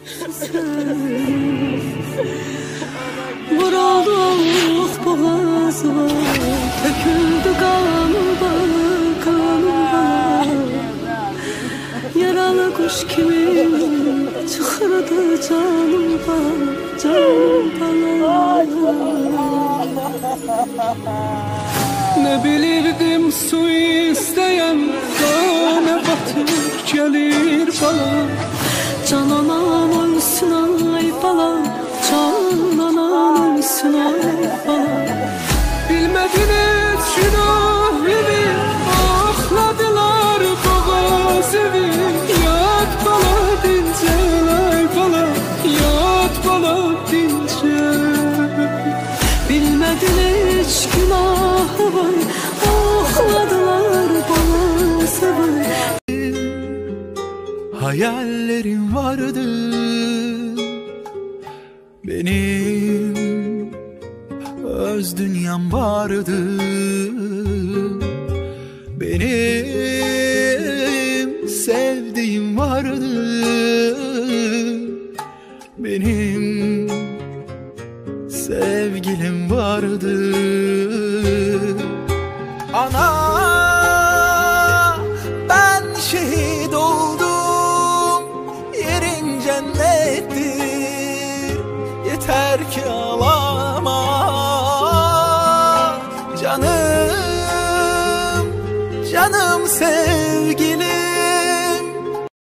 Vurulduq boğazıma, töküldü kanıma, kanıma. Yaralı kuş kimi çıxırdı canıma, canıma. Ne bilirdim su istəyəm, qana batıb gəlir bala. Cananan ölsün ay bala, cananan ölsün ay bala. Bilmədin heç günah evi, axladılar boğaz evi. Yat bala dincəl ay bala, yat bala dincəl. Bilmədin heç günah var, axladılar boğaz evi. Hayallerim vardı benim, öz dünyam vardı benim, sevdiğim vardı benim, sevgilim vardı. Ana, ben şehit oldum, yerin cennettir, yeter ki ağlama. Canım, canım sevgilim.